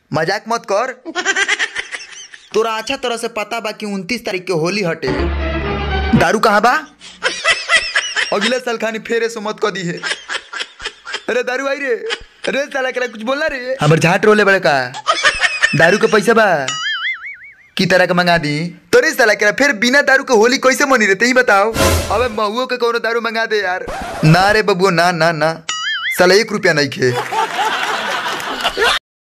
मजाक मत कर। तोरा अच्छा तरह से पता बा कि 29 तारीख के होली हटे। दारू कहाँ बा? अगले साल खानी फेरे से मत कर दी है। अरे दारू आई रे। अरे साला के कुछ बोलना रे। हमर झाट रोले बड़े का दारू के पैसा बा की तरह के मंगा दी तोरे साला के फिर बिना दारू के होली कैसे मनी रे ही बताओ। अबे महुओ के कोनो दारू मंगा दे यार। ना रे बबुआ ना ना ना साला 1 रुपया नहीं खे।